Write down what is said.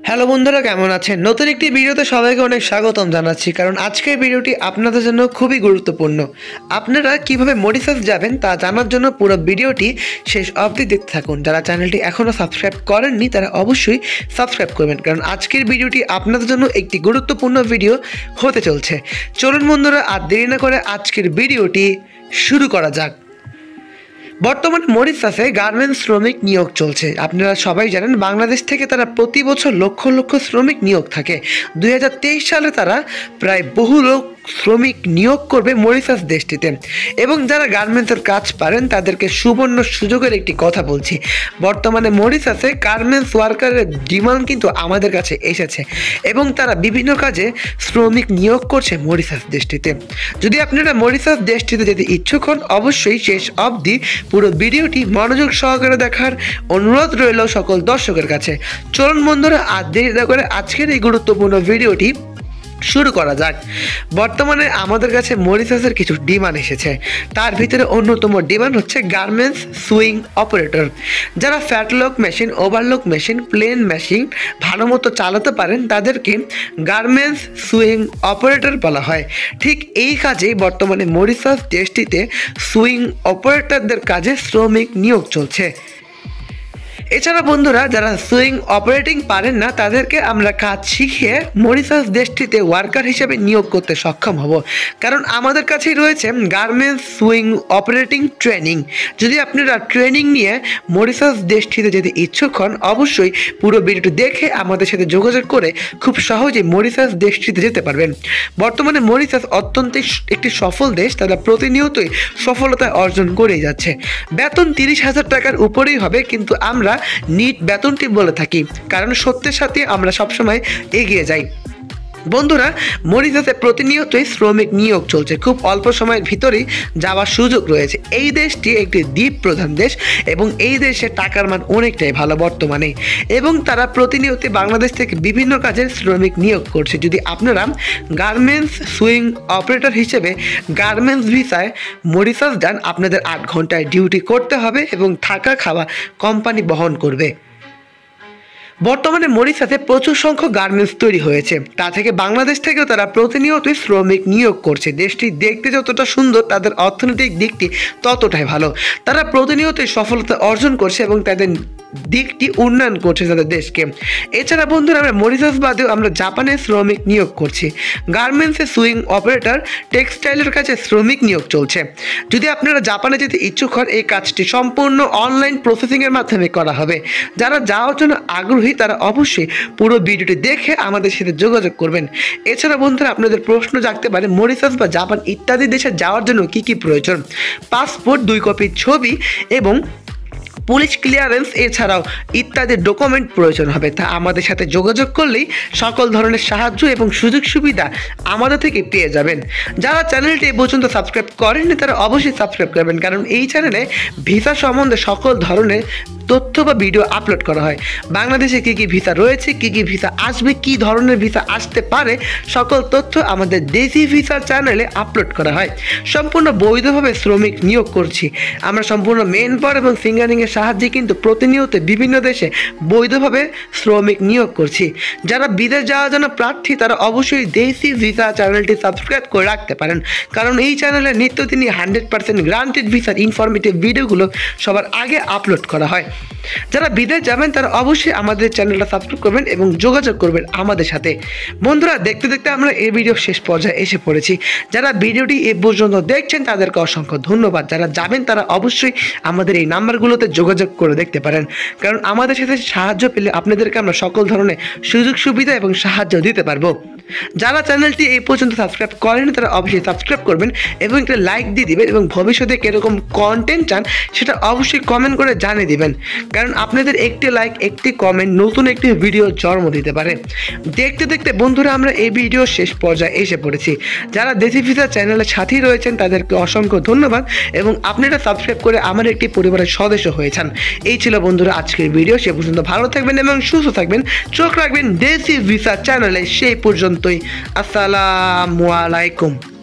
Hello বন্ধুরা, কেমন আছেন? নতুন একটি ভিডিওতে সবাইকে অনেক স্বাগতম জানাচ্ছি, কারণ আজকের ভিডিওটি আপনাদের জন্য খুবই গুরুত্বপূর্ণ। আপনারা কিভাবে মরিশাস যাবেন তা জানার জন্য পুরো ভিডিওটি শেষ অবধি দেখতে থাকুন। যারা চ্যানেলটি এখনও সাবস্ক্রাইব করেননি তারা অবশ্যই সাবস্ক্রাইব করবেন, কারণ আজকের ভিডিওটি আপনাদের জন্য একটি গুরুত্বপূর্ণ ভিডিও হতে চলছে। চলুন বন্ধুরা, আর দেরি না করে আজকের ভিডিওটি শুরু করা যাক। বর্তমানে মরিশাসে গার্মেন্টস শ্রমিক নিয়োগ চলছে। আপনারা সবাই জানেন বাংলাদেশ থেকে তারা প্রতি বছর লক্ষ লক্ষ শ্রমিক নিয়োগ থাকে। 2023 সালে তারা প্রায় বহু লোক শ্রমিক নিয়োগ করবে মরিশাস দেশটিতে। এবং যারা গার্মেন্টসের কাজ পারেন তাদেরকে সুবর্ণ সুযোগের একটি কথা বলছি। বর্তমানে মরিশাসে গার্মেন্টস ওয়ার্কারের ডিমান্ড কিন্তু আমাদের কাছে এসেছে এবং তারা বিভিন্ন কাজে শ্রমিক নিয়োগ করছে মরিশাস দেশটিতে। যদি আপনারা মরিশাস দেশটিতে যেতে ইচ্ছুক হন, অবশ্যই শেষ অবধি পুরো ভিডিওটি মনোযোগ সহকারে দেখার অনুরোধ রইল সকল দর্শকের কাছে। চলুন বন্ধুরা, আর দেরি না করে আজকের এই গুরুত্বপূর্ণ ভিডিওটি শুরু করা যাক। বর্তমানে আমাদের কাছে মরিশাসের কিছু ডিমান্ড এসেছে। তার ভিতরে অন্যতম ডিমান্ড হচ্ছে গার্মেন্টস সুইং অপারেটর। যারা flatlock machine, overlock machine, plain machine ভালো মতো চালাতে পারেন তাদেরকে গার্মেন্টস সুইং অপারেটর বলা হয়। ঠিক এই কাজেই বর্তমানে মরিশাস দেশটিতে সুইং অপারেটরদের কাজে শ্রমিক নিয়োগ চলছে। এছাড়া বন্ধুরা, যারা সুইং অপারেটিং পারেন না তাদেরকে আমরা কাজ শিখিয়ে মরিশাস দেশটিতে ওয়ার্কার হিসেবে নিয়োগ করতে সক্ষম হব, কারণ আমাদের কাছেই রয়েছে গার্মেন্টস সুইং অপারেটিং ট্রেনিং। যদি আপনারা ট্রেনিং নিয়ে মরিশাস দেশটিতে যেতে ইচ্ছুক হন, অবশ্যই পুরো ভিডিওটি দেখে আমাদের সাথে যোগাযোগ করে খুব সহজেই মরিশাস দেশটিতে যেতে পারবেন। বর্তমানে মরিশাস অত্যন্ত একটি সফল দেশ, তারা প্রতিনিয়তই সফলতা অর্জন করেই যাচ্ছে। বেতন 30,000 টাকার উপরেই হবে, কিন্তু আমরা নিট বেতনটি বলে থাকি, কারণ সত্যের সাথে আমরা সবসময় এগিয়ে যাই। বন্ধুরা, মরিশাসে প্রতিনিয়তই শ্রমিক নিয়োগ চলছে। খুব অল্প সময়ের ভিতরেই যাওয়ার সুযোগ রয়েছে। এই দেশটি একটি দ্বীপ প্রধান দেশ এবং এই দেশে টাকার মান অনেকটাই ভালো বর্তমানে, এবং তারা প্রতিনিয়ত বাংলাদেশ থেকে বিভিন্ন কাজের শ্রমিক নিয়োগ করছে। যদি আপনারা গার্মেন্টস সুইং অপারেটর হিসেবে গার্মেন্টস ভিসায় মরিশাস যান, আপনাদের 8 ঘন্টায় ডিউটি করতে হবে এবং থাকা খাওয়া কোম্পানি বহন করবে। বর্তমানে মরিশাসে প্রচুর সংখ্যক গার্মেন্টস তৈরি হয়েছে, তা থেকে বাংলাদেশ থেকেও তারা প্রতিনিয়তই শ্রমিক নিয়োগ করছে। দেশটি দেখতে যতটা সুন্দর, তাদের অর্থনৈতিক দিকটি ততটাই ভালো। তারা প্রতিনিয়তই সফলতা অর্জন করছে এবং তাদের দিকটি উন্নয়ন করছে তাদের দেশকে। এছাড়া বন্ধুরা, আমরা মরিশাস বাদেও আমরা জাপানে শ্রমিক নিয়োগ করছি। গার্মেন্টসে সুইং অপারেটর, টেক্সটাইলের কাছে শ্রমিক নিয়োগ চলছে। যদি আপনারা জাপানে যেতে ইচ্ছুক হন, এই কাজটি সম্পূর্ণ অনলাইন প্রসেসিংয়ের মাধ্যমে করা হবে। যারা যাওয়ার জন্য আগ্রহী তারা অবশ্যই পুরো ভিডিওটি দেখে আমাদের সাথে যোগাযোগ করবেন। এছাড়া বন্ধুরা, আপনাদের প্রশ্ন জাগতে পারে মরিশাস বা জাপান ইত্যাদি দেশে যাওয়ার জন্য কি কি প্রয়োজন। পাসপোর্ট, 2 কপি ছবি এবং পুলিশ ক্লিয়ারেন্স এছাড়াও ইত্যাদি ডকুমেন্ট প্রয়োজন হবে। তা আমাদের সাথে যোগাযোগ করলেই সকল ধরনের সাহায্য এবং সুযোগ সুবিধা আমাদের থেকে পেয়ে যাবেন। যারা চ্যানেলটি এ পর্যন্ত সাবস্ক্রাইব করেননি তারা অবশ্যই সাবস্ক্রাইব করবেন, কারণ এই চ্যানেলে ভিসা সম্বন্ধে সকল ধরনের তথ্য বা ভিডিও আপলোড করা হয়। বাংলাদেশে কী কী ভিসা রয়েছে, কী কী ভিসা আসবে, কী ধরনের ভিসা আসতে পারে, সকল তথ্য আমাদের দেশি ভিসা চ্যানেলে আপলোড করা হয়। সম্পূর্ণ বৈধভাবে শ্রমিক নিয়োগ করছি আমরা। সম্পূর্ণ মেন পাওয়ার এবং ফিঙ্গারিংয়ের সাহায্যে কিন্তু প্রতিনিয়ত বিভিন্ন দেশে বৈধভাবে শ্রমিক নিয়োগ করছি। যারা বিদেশ যাওয়ার জন্য প্রার্থী তারা অবশ্যই দেশি ভিসা চ্যানেলটি সাবস্ক্রাইব করে রাখতে পারেন, কারণ এই চ্যানেলে নিত্যদিনই 100% গ্রান্টেড ভিসার ইনফরমেটিভ ভিডিওগুলো সবার আগে আপলোড করা হয়। যারা বিদেশ যাবেন তারা অবশ্যই আমাদের চ্যানেলটা সাবস্ক্রাইব করবেন এবং যোগাযোগ করবেন আমাদের সাথে। বন্ধুরা, দেখতে দেখতে আমরা এই ভিডিও শেষ পর্যায়ে এসে পড়েছি। যারা ভিডিওটি এ পর্যন্ত দেখছেন তাদেরকে অসংখ্য ধন্যবাদ। যারা যাবেন তারা অবশ্যই আমাদের এই নাম্বারগুলোতে যোগাযোগ করে দেখতে পারেন, কারণ আমাদের সাথে সাহায্য পেলে আপনাদেরকে আমরা সকল ধরনের সুযোগ সুবিধা এবং সাহায্য দিতে পারবো। যারা চ্যানেলটি এই পর্যন্ত সাবস্ক্রাইব করেন তারা অবশ্যই সাবস্ক্রাইব করবেন এবং একটা লাইক দিয়ে দিবেন, এবং ভবিষ্যতে কীরকম কন্টেন্ট চান সেটা অবশ্যই কমেন্ট করে জানিয়ে দিবেন, কারণ আপনাদের একটি লাইক, একটি কমেন্ট নতুন একটি ভিডিও জন্ম দিতে পারে। দেখতে দেখতে বন্ধুরা আমরা এই ভিডিও শেষ পর্যায়ে এসে পড়েছি। যারা দেশি ভিসা চ্যানেলের সাথেই রয়েছেন তাদেরকে অসংখ্য ধন্যবাদ, এবং আপনারা সাবস্ক্রাইব করে আমার একটি পরিবারের সদস্য হয়েছেন। এই ছিল বন্ধুরা আজকের ভিডিও। সে পর্যন্ত ভালো থাকবেন এবং সুস্থ থাকবেন, চোখ রাখবেন দেশি ভিসা চ্যানেলে। সেই পর্যন্তই, আসসালামু আলাইকুম।